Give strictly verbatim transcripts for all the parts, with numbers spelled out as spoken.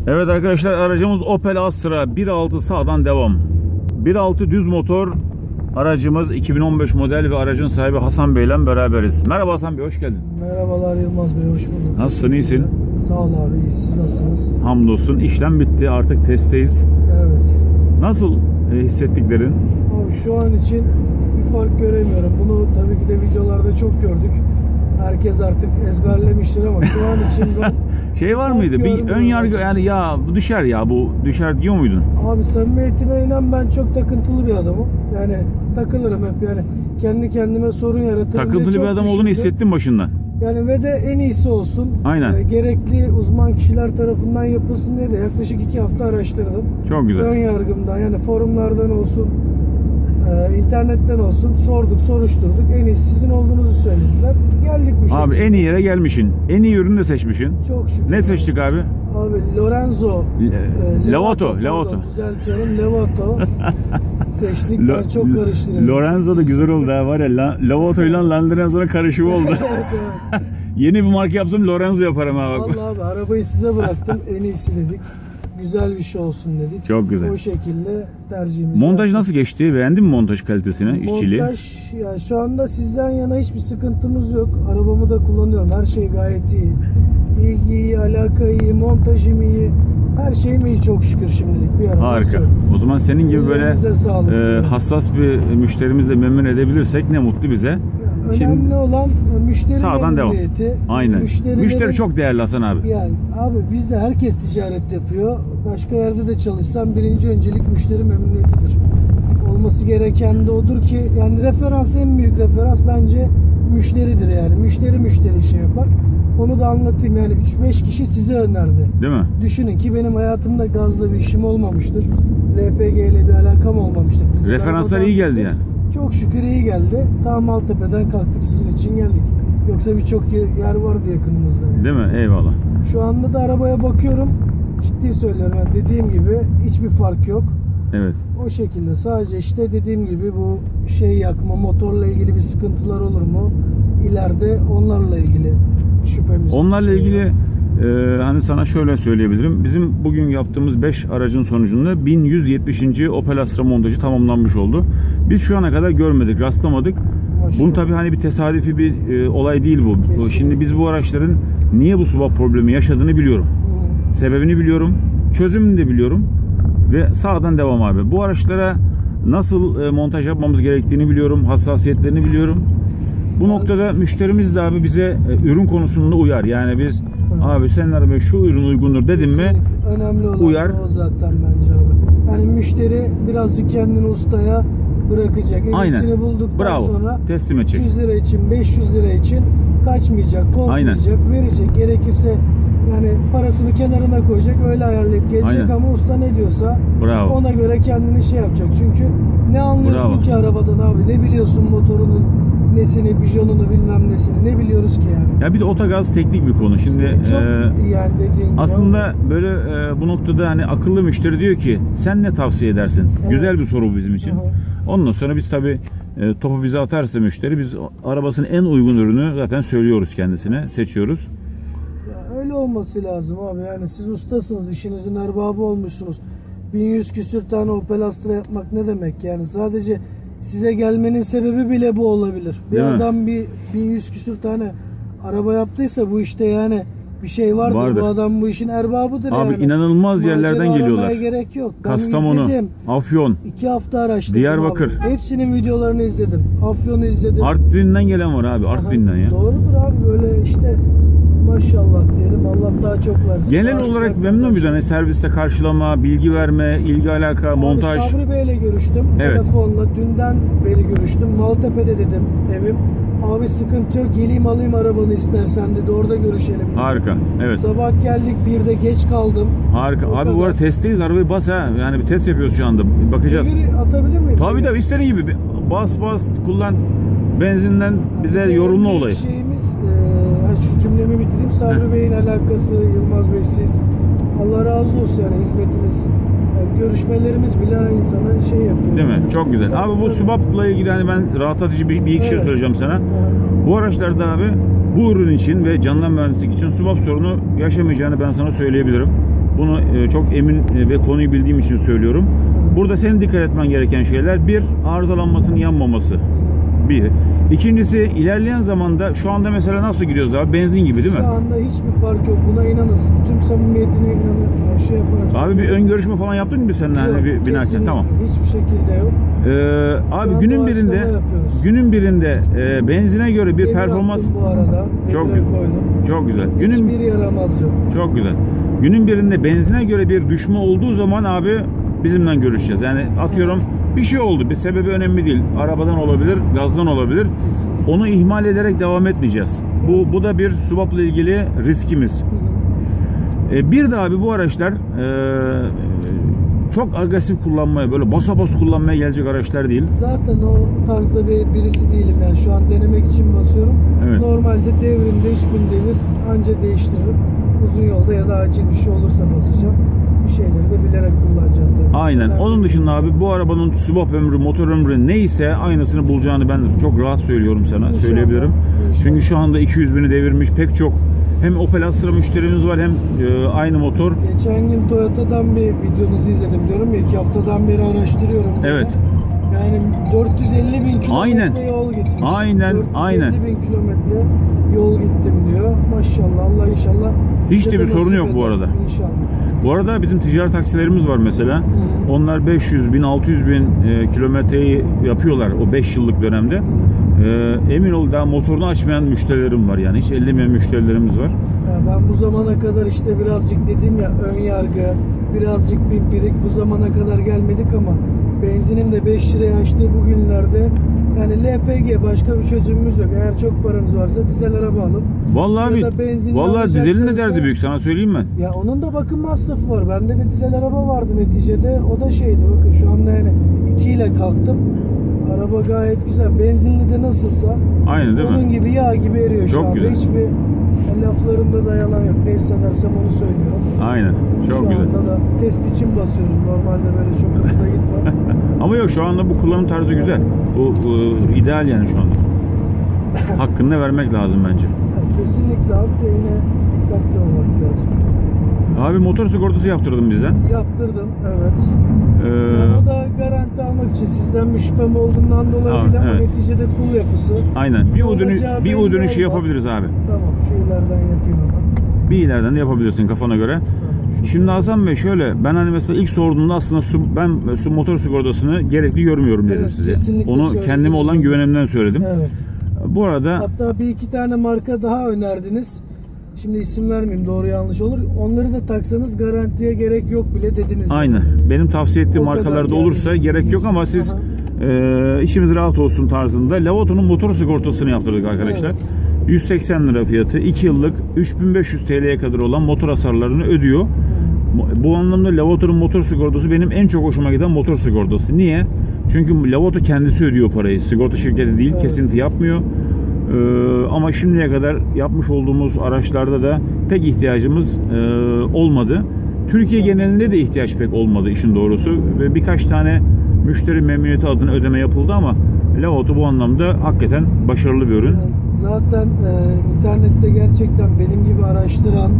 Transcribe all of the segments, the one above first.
Evet arkadaşlar, aracımız Opel Astra bir altı sağdan devam. bir altı düz motor aracımız, iki bin on beş model ve aracın sahibi Hasan Bey ile beraberiz. Merhaba Hasan Bey, hoş geldin. Merhabalar Yılmaz Bey, hoş bulduk. Nasılsın, iyisin? Sağ ol abi, iyi. Siz nasılsınız? Hamdolsun, işlem bitti, artık testteyiz. Evet. Nasıl e, hissettiklerin? Abi şu an için bir fark göremiyorum. Bunu tabii ki de videolarda çok gördük. Herkes artık ezberlemiştir ama şu an için ben şey var mıydı? Bir ön yargı, yani ya bu düşer ya bu düşer diyor muydun? Abi samimiyetime inan, ben çok takıntılı bir adamım. Yani takılırım hep, yani kendi kendime sorun yaratırım. Takıntılı bir adam düşündüm. olduğunu hissettim başından. Yani ve de en iyisi olsun. Aynen. E, gerekli uzman kişiler tarafından yapılsın diye de yaklaşık iki hafta araştırdım. Çok güzel. Ön yargımdan, yani forumlardan olsun, e, internetten olsun sorduk, soruşturduk. En iyisi sizin olduğunuzu söylediler. Geldik bu şekilde. Abi en iyi yere gelmişsin. En iyi ürünü de seçmişsin. Çok şükür. Ne seçtik abi? Abi Lorenzo. E, Levato. Levato. Düzeltiyorum. Levato. Seçtik. Lo, ben çok karıştırıyorum. Lorenzo da güzel oldu ha, var ya. Levato ile Lorenzo'nun karışımı oldu. Evet, evet. Yeni bir marka yaptım, Lorenzo yaparım ha bak. Vallahi abi, arabayı size bıraktım. En iyisi dedik. Güzel bir şey olsun dedik. Çok güzel. O şekilde tercihimizi Montaj yaptık. Nasıl geçti? Beğendin mi montaj kalitesini, Montaj, işçiliği? ya şu anda sizden yana hiçbir sıkıntımız yok. Arabamı da kullanıyorum. Her şey gayet iyi. İlgi iyi, alaka iyi, montajım iyi. Her şeyim iyi çok şükür şimdilik. Bir Harika. O zaman senin gibi böyle e, hassas bir müşterimizle memnun edebilirsek ne mutlu bize. Ya, Şimdi, önemli olan müşteri sağdan devam. Aynen. Müşteri çok değerli Hasan abi. Yani abi, bizde herkes ticaret yapıyor. Başka yerde de çalışsam birinci öncelik müşteri memnuniyetidir. Olması gereken de odur ki, yani referans, en büyük referans bence müşteridir yani. Müşteri müşteri şey yapar. Onu da anlatayım, yani üç beş kişi size önerdi. Değil mi? Düşünün ki benim hayatımda gazla bir işim olmamıştır. L P G ile bir alakam olmamıştır. Dizi referanslar iyi geldi yani. Çok şükür iyi geldi. Tam Maltepe'den kalktık, sizin için geldik. Yoksa birçok yer vardı yakınımızda yani. Değil mi? Eyvallah. Şu anda da arabaya bakıyorum. Ciddi söylüyorum, yani dediğim gibi hiçbir fark yok. Evet. O şekilde sadece işte dediğim gibi bu şey yakma, motorla ilgili bir sıkıntılar olur mu? İleride onlarla ilgili şüphemiz. Onlarla şey ilgili e, hani sana şöyle söyleyebilirim. Bizim bugün yaptığımız beş aracın sonucunda bin yüz yetmişinci Opel Astra montajı tamamlanmış oldu. Biz şu ana kadar görmedik, rastlamadık. Maşallah. Bunun tabii hani bir tesadüfi bir e, olay değil bu. Kesinlikle. Şimdi biz bu araçların niye bu swap problemi yaşadığını biliyorum. Hı. Sebebini biliyorum. Çözümünü de biliyorum. Ve sağdan devam abi. Bu araçlara nasıl e, montaj yapmamız gerektiğini biliyorum. Hassasiyetlerini biliyorum. Bu noktada müşterimiz de abi bize e, ürün konusunda uyar. Yani biz Hı. abi senin arabaya şu ürün uygundur dedim mi önemli olan uyar. O zaten bence abi. Yani müşteri birazcık kendini ustaya bırakacak. En iyisini bulduktan Bravo. sonra teslim edecek. üç yüz lira için, beş yüz lira için kaçmayacak, korkmayacak, Aynen. verecek. Gerekirse yani parasını kenarına koyacak, öyle ayarlayıp gelecek. Aynen. Ama usta ne diyorsa Bravo. ona göre kendini şey yapacak. Çünkü ne anlıyorsun Bravo. ki arabadan abi? Ne biliyorsun motorunun nesini, bijonunu, bilmem nesini? Ne biliyoruz ki yani? Ya bir de otogaz teknik bir konu. Şimdi çok, e, yani dediğin aslında gibi. böyle e, bu noktada hani akıllı müşteri diyor ki sen ne tavsiye edersin? Evet. Güzel bir soru bizim için. Hı-hı. Ondan sonra biz tabii e, topu bize atarsa müşteri, biz arabasının en uygun ürünü zaten söylüyoruz kendisine, seçiyoruz. Öyle olması lazım abi. Yani siz ustasınız, işinizin erbabı olmuşsunuz. bin yüz küsür tane Opel Astra yapmak ne demek? Yani sadece size gelmenin sebebi bile bu olabilir. Bir Değil adam mi? bir bin yüz küsür tane araba yaptıysa bu işte yani bir şey vardır. vardır. Bu adam bu işin erbabıdır abi yani. inanılmaz yerlerden geliyorlar. Gerek yok. Ben Kastamonu, izledim. Afyon, iki hafta araştırdım Diyarbakır. Abi. Hepsinin videolarını izledim. Afyon'u izledim. Artvin'den gelen var abi. Artvin'den ya. Doğrudur abi, böyle işte maşallah diyelim, Allah daha çok versin. Genel olarak memnun muyuz? Hani serviste karşılama, bilgi verme, ilgi alaka, abi montaj. Sabri Bey'le görüştüm. Evet. Telefonla dünden beri görüştüm. Maltepe'de dedim evim. Abi sıkıntı yok, geleyim alayım arabanı istersen dedi. Orada görüşelim. Harika. Evet. Sabah geldik, birde geç kaldım. Harika. O abi kadar. Bu arada testteyiz. Arabayı bas ha. Yani bir test yapıyoruz şu anda. Bakacağız. Deviri atabilir miyim? Tabii tabii, istediğin gibi. Bas bas kullan. Benzinden bize yani yorulma olayı. Şeyimiz, e, şu cümlemi bitireyim. Sabri Bey'in alakası, Yılmaz Bey siz. Allah razı olsun yani hizmetiniz. Yani görüşmelerimiz bile insana şey yapıyor. Değil mi? Çok güzel. Tabii, abi bu swap'la ilgili hani ben rahatlatıcı bir, bir iki evet. şey söyleyeceğim sana. Evet. Bu araçlarda abi bu ürün için ve canlı mühendislik için swap sorunu yaşamayacağını ben sana söyleyebilirim. Bunu e, çok emin e, ve konuyu bildiğim için söylüyorum. Burada senin dikkat etmen gereken şeyler: bir, arızalanmasının yanmaması. Bir. İkincisi, ilerleyen zamanda şu anda mesela nasıl gidiyoruz abi? Benzin gibi değil mi? Şu anda hiçbir fark yok. Buna inanın. Tüm samimiyetine inanın. Şey yaparak. Abi bir ön görüşme falan yaptın mı seninle? Yok, Hani bir binerken? Tamam. Hiçbir şekilde yok. Ee, abi günün birinde günün birinde e, benzine göre bir Demir performans bu arada. çok koydum. çok güzel. Günün Hiçbir yaramaz yok. Çok güzel. Günün birinde benzine göre bir düşme olduğu zaman abi bizimle görüşeceğiz. Yani atıyorum bir şey oldu. Bir sebebi önemli değil. Arabadan olabilir, gazdan olabilir. Onu ihmal ederek devam etmeyeceğiz. Bu bu da bir swap'la ilgili riskimiz. Ee, bir de abi bu araçlar e, çok agresif kullanmaya, böyle basa bas kullanmaya gelecek araçlar değil. Zaten o tarzda bir birisi değilim yani. Şu an denemek için basıyorum. Evet. Normalde devrinde üç bin devir anca değiştiririm. Uzun yolda ya da acil bir şey olursa basacağım. Bir şeyleri de bilerek kullanacağım tabii. Aynen. Yani onun dışında abi bu arabanın swap ömrü, motor ömrü neyse aynısını bulacağını ben çok rahat söylüyorum sana. İnşallah. Söyleyebilirim. İnşallah. Çünkü şu anda iki yüz bini devirmiş pek çok hem Opel Astra müşterimiz var hem e, aynı motor. Geçen gün Toyota'dan bir videonuzu izledim diyorum ya, iki haftadan beri araştırıyorum. Evet. Yani dört yüz elli bin kilometre Aynen. yol gitmiş. Aynen, aynen. dört yüz elli bin kilometre yol gittim diyor. Maşallah, Allah inşallah. Hiç de bize bir sorun nasip yok bu eder. arada. İnşallah. Bu arada bizim ticari taksilerimiz var mesela. Hı. Onlar beş yüz bin, altı yüz bin e, kilometreyi yapıyorlar o beş yıllık dönemde. E, emin ol daha motorunu açmayan müşterilerim var yani. Hiç ellemeyen müşterilerimiz var. Ya ben bu zamana kadar işte birazcık dedim ya, ön yargı, birazcık pimpirik, bu zamana kadar gelmedik ama benzinin de beş liraya açtığı bu günlerde yani L P G başka bir çözümümüz yok. Eğer çok paranız varsa dizel araba alıp Vallahi ya abi, da benzinli vallahi dizelin de alacaksanız derdi da- büyük, sana söyleyeyim mi? Ya onun da bakım masrafı var. Bende de dizel araba vardı neticede. O da şeydi, bakın şu anda yani iki ile kalktım. Araba gayet güzel. Benzinli de nasılsa Aynen değil onun mi? gibi yağ gibi eriyor şu Çok anda. güzel. Hiçbir laflarımda da yalan yok. Ne hissedersem onu söylüyorum. Aynen. Çok şu güzel. anda da test için basıyorum. Normalde böyle çok hızlı gitmem. Ama yok, şu anda bu kullanım tarzı güzel. Bu, bu ideal yani şu anda. Hakkını vermek lazım bence. Yani kesinlikle abi de yine dikkatli olmak lazım. Abi motor sigortası yaptırdım bizden. Yaptırdım, evet. Ee, O da garanti almak için, sizden bir şüphem olduğundan dolayı Tamam, değil ama evet. neticede kul yapısı. aynen. Bir o dönüş, Olacağı bir o belli dönüşü olmaz. yapabiliriz abi. Tamam, şu ileriden yapayım ama. Bir ileriden de yapabilirsin kafana göre. Tamam. Şimdi Hasan Bey şöyle, ben hani mesela ilk sorduğumda aslında su, ben su motor sigortasını gerekli görmüyorum dedim Evet, size. kesinlikle Onu söyledim. kendime olan güvenimden söyledim. Evet. Bu arada Hatta bir iki tane marka daha önerdiniz. Şimdi isim vermeyeyim, doğru yanlış olur. Onları da taksanız garantiye gerek yok bile dediniz. aynen. Benim tavsiye ettiğim O kadar markalarda yani. olursa gerek yok ama siz Aha. e, işimiz rahat olsun tarzında Lavoto'nun motor sigortasını yaptırdık arkadaşlar. Evet. yüz seksen lira fiyatı, iki yıllık üç bin beş yüz T L'ye kadar olan motor hasarlarını ödüyor. Bu anlamda Lavoto'nun motor sigortası benim en çok hoşuma giden motor sigortası. Niye? Çünkü Lavoto kendisi ödüyor parayı. Sigorta şirketi değil, Evet. kesinti yapmıyor. Ee, ama şimdiye kadar yapmış olduğumuz araçlarda da pek ihtiyacımız e, olmadı. Türkiye genelinde de ihtiyaç pek olmadı işin doğrusu. Ve birkaç tane müşteri memnuniyeti adına ödeme yapıldı ama Lavoto bu anlamda hakikaten başarılı bir ürün. Zaten e, internette gerçekten benim gibi araştıran,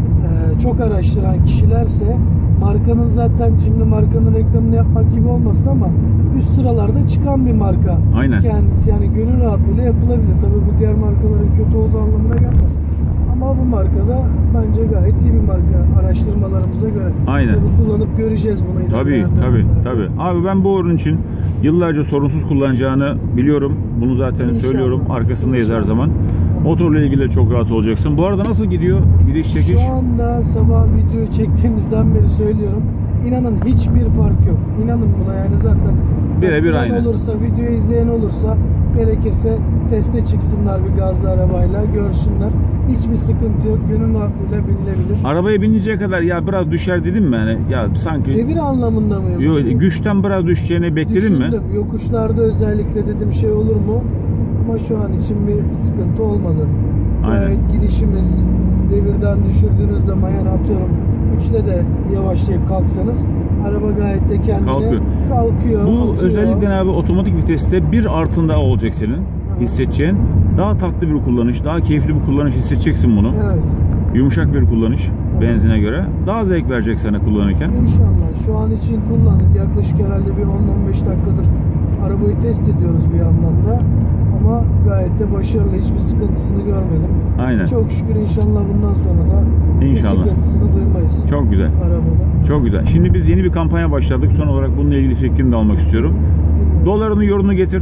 e, çok araştıran kişilerse markanın, zaten şimdi markanın reklamını yapmak gibi olmasın ama üst sıralarda çıkan bir marka. Aynen. Kendisi yani gönül rahatlığıyla yapılabilir. Tabii bu diğer markaların kötü olduğu anlamına gelmez. Ama bu markada bence gayet iyi bir marka araştırmalarımıza göre. Aynen. Tabii kullanıp göreceğiz bunu. Tabii, ilerleyen tabii, dönemlerde. tabii. Abi ben bu ürün için yıllarca sorunsuz kullanacağını biliyorum. Bunu zaten İnşallah. söylüyorum. Arkasındayız her İnşallah. zaman. Motorla ilgili çok rahat olacaksın. Bu arada nasıl gidiyor gidiş çekiş? Şu anda sabah videoyu çektiğimizden beri söylüyorum. İnanın hiçbir fark yok. İnanın buna yani zaten. Birebir Bilen aynı. olursa, videoyu izleyen olursa gerekirse teste çıksınlar bir gazlı arabayla, görsünler. Hiçbir sıkıntı yok. Gönül rahatlığıyla binilebilir. Arabaya bininceye kadar ya biraz düşer dedim mi? Yani ya sanki Devir anlamında mı? yo, güçten biraz düşeceğini bekledin mi? Düşündüm. Yokuşlarda özellikle dedim şey olur mu? Ama şu an için bir sıkıntı olmadı. Aynen. Gayet gidişimiz, devirden düşürdüğünüz zaman yani atıyorum üçle de yavaşlayıp kalksanız araba gayet de kendine Kalkıyor. kalkıyor. Bu atıyor. özellikle abi otomatik viteste bir artın daha olacak senin hissedeceğin. Daha tatlı bir kullanış, daha keyifli bir kullanış hissedeceksin bunu. Evet. Yumuşak bir kullanış. benzine göre. Daha zevk verecek sana kullanırken. İnşallah. Şu an için kullandık. Yaklaşık herhalde bir on on beş dakikadır arabayı test ediyoruz bir yandan da. Ama gayet de başarılı. Hiçbir sıkıntısını görmedim. Aynen. Çok şükür inşallah bundan sonra da İnşallah. bir sıkıntısını duymayız. Çok güzel. Arabanın. Çok güzel. Şimdi biz yeni bir kampanya başladık. Son olarak bununla ilgili fikrini de almak istiyorum. Dolarını yorunu getir.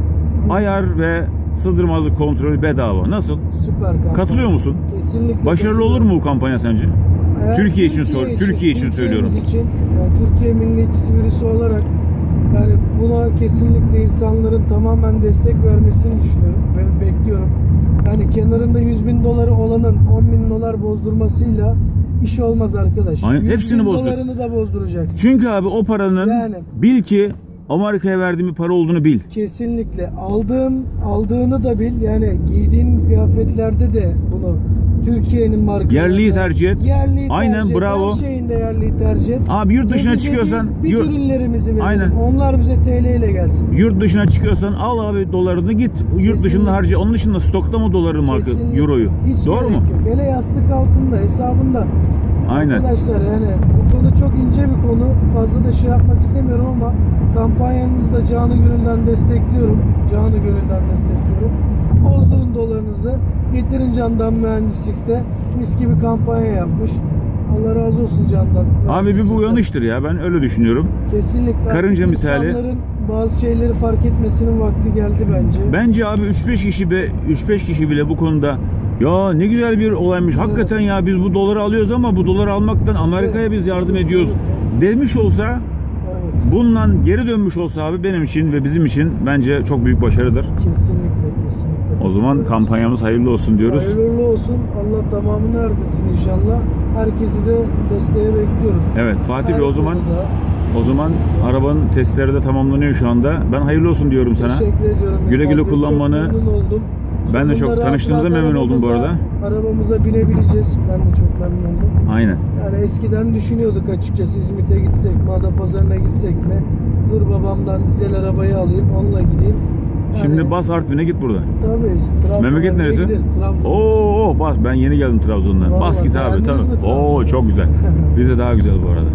Ayar ve sızdırmazlık kontrolü bedava. Nasıl? Süper kampanya. Katılıyor musun? Kesinlikle. Başarılı olur mu bu kampanya sence? Eğer Türkiye için sor. Türkiye için söylüyorum. Için, yani Türkiye milliyetçisi birisi olarak yani buna kesinlikle insanların tamamen destek vermesini düşünüyorum ve bekliyorum. Yani kenarında yüz bin doları olanın on bin dolar bozdurmasıyla iş olmaz arkadaş. Aynen, hepsini bozdur. dolarını da bozduracaksın. Çünkü abi o paranın Yani. bil ki Amerika'ya verdiğin bir para olduğunu bil. Kesinlikle. Aldığın, aldığını da bil. Yani giydiğin kıyafetlerde de bunu Türkiye'nin markalarında. Yerliyi tercih et. Yerliyi Aynen, tercih et. bravo. Her şeyinde yerliyi tercih et. Abi yurt dışına Bize çıkıyorsan biz yurt, ürünlerimizi verelim. Aynen. Onlar bize T L ile gelsin. yurt dışına çıkıyorsan al abi dolarını git. Yurt Kesinlikle. dışında harca. Onun dışında stokta mı doları marka Kesinlikle. euroyu? Hiç Doğru gerek mu? yok. Hele yastık altında hesabında. Aynen. Arkadaşlar yani bu konu çok ince bir konu. Fazla da şey yapmak istemiyorum ama kampanyanızı da canı gönülden destekliyorum. Canı gönülden destekliyorum. Bozdurun dolarınızı. Getirin Candan Mühendislik'te mis gibi kampanya yapmış. Allah razı olsun Candan. Abi bir bu uyanıştır ya. Ben öyle düşünüyorum. Kesinlikle. Karınca Artık misali. İnsanların bazı şeyleri fark etmesinin vakti geldi bence. Bence abi üç beş kişi be üç beş kişi bile bu konuda ya ne güzel bir olaymış. Evet. Hakikaten ya biz bu doları alıyoruz ama bu doları almaktan Amerika'ya biz yardım ediyoruz demiş olsa, Evet. bundan geri dönmüş olsa abi benim için ve bizim için bence çok büyük başarıdır. Kesinlikle, kesinlikle. O zaman kampanyamız hayırlı olsun diyoruz. Hayırlı olsun. Allah tamamını erdirsin inşallah. Herkesi de desteğe bekliyorum. Evet Fatih Her Bey o zaman konuda. o zaman arabanın testleri de tamamlanıyor şu anda. Ben hayırlı olsun diyorum sana. Teşekkür ediyorum. Güle güle Çok kullanmanı. memnun oldum. Ben de çok Sonunda tanıştığımıza rahat rahat memnun oldum bu arada. arabamıza- Arabamıza binebileceğiz. Ben de çok memnun oldum. Aynen. Yani eskiden düşünüyorduk açıkçası İzmit'e gitsek mi, Adapazarı'na gitsek mi? Dur babamdan dizel arabayı alayım, onunla gideyim. Yani, Şimdi bas Artvin'e git burada. tabii işte, Trabzon'a Memleket bile neresi? gider, Trabzon. Oo bas ben yeni geldim Trabzon'dan. Vallahi Bas git abi beğendiniz tamam. mi Trabzon'u? Oo çok güzel. Rize daha güzel bu arada.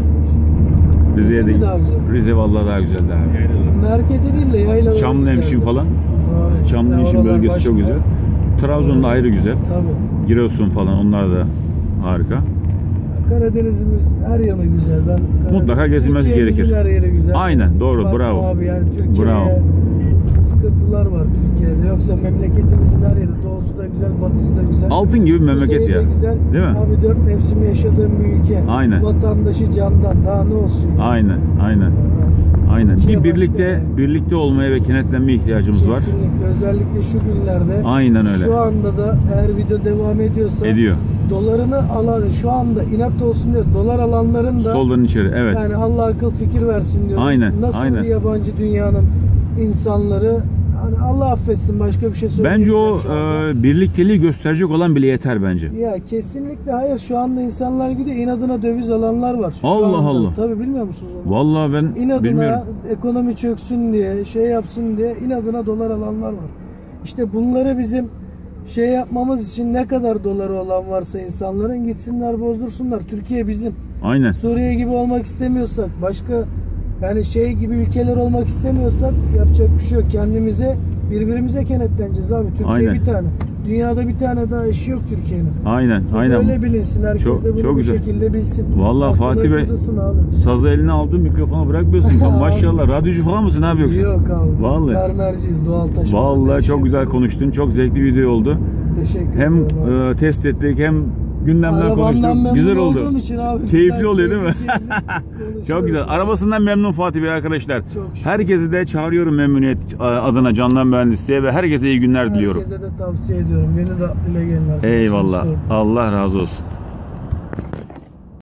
Rize'ye Rize de mi daha güzel? Rize vallahi daha güzeldi abi. Merkeze değil de yaylalara Çamlıhemşin güzeldi. falan. Doğru. Çamlıhemşin Ya oralar bölgesi başka. çok güzel. Trabzon'da ayrı güzel. Tabii. Giresun falan onlar da harika. Karadeniz'imiz her yanı güzel. Ben Karadeniz- Mutlaka gezilmesi Türkiye'mizin gerekir. her yeri güzel. Aynen, doğru, Bakma bravo. Abi yani Türkiye'ye Bravo. sıkıntılar var Türkiye'de. Yoksa memleketimizin her yeri, doğusu da güzel, batısı da güzel. Altın gibi bir memleket Kuzeyi de ya. güzel. Değil mi? Abi dört mevsim yaşadığım bir ülke. Aynen. Vatandaşı candan. Daha ne olsun? ya? Aynen, aynen. Aynen. Türkiye Bir birlikte başka. birlikte olmaya ve kenetlenmeye ihtiyacımız var. Kesinlikle. Özellikle şu günlerde. Aynen öyle. Şu anda da eğer video devam ediyorsa Ediyor. dolarını alan, şu anda inat olsun diye dolar alanların da Soldan içeri. Evet. yani Allah akıl fikir versin diyorum. Aynen, Nasıl aynen. bir yabancı dünyanın insanları, hani Allah affetsin, başka bir şey Bence o söyleyemeyeceğim şu anda. e, birlikteliği gösterecek olan bile yeter bence. Ya kesinlikle hayır, şu anda insanlar gidiyor inadına döviz alanlar var. Şu Allah anda. Allah. Tabii bilmiyor musunuz onu? Vallahi ben İnadına bilmiyorum. ekonomi çöksün diye, şey yapsın diye inadına dolar alanlar var. İşte bunları bizim şey yapmamız için ne kadar doları olan varsa insanların gitsinler bozdursunlar. Türkiye bizim. Aynen. Suriye gibi olmak istemiyorsak, başka yani şey gibi ülkeler olmak istemiyorsak yapacak bir şey yok. Kendimize, birbirimize kenetleneceğiz abi. Türkiye Aynen. bir tane. Dünyada bir tane daha eşi yok Türkiye'nin. Aynen. Aynen. Böyle bilinsin. Herkes Çok- de bunu çok bu güzel. şekilde bilsin. Vallahi Akılları Fatih Bey, kazısın abi. Sazı eline aldın, mikrofonu bırakmıyorsun. Tam maşallah. Radyocu falan mısın abi yoksa? Yok abi. Biz Vallahi. mermerciyiz, doğal taş. Vallahi mermer çok şey güzel yapıyoruz. konuştun. Çok zevkli video oldu. Teşekkür Hem ederim abi. e, test ettik hem gündemden Arabamdan konuştuk. memnun Güzel oldu. olduğum için abi. Keyifli güzel, oluyor değil mi? keyifli, keyifli Çok konuşuyoruz. güzel. Arabasından memnun Fatih Bey arkadaşlar. Çok şükür. Herkesi de çağırıyorum memnuniyet adına Candan Mühendisliğe ve herkese iyi günler diliyorum. Herkese de tavsiye ediyorum. Gönül rahatlığıyla gelin arkadaşlar. Eyvallah. İstiyorum. Allah razı olsun.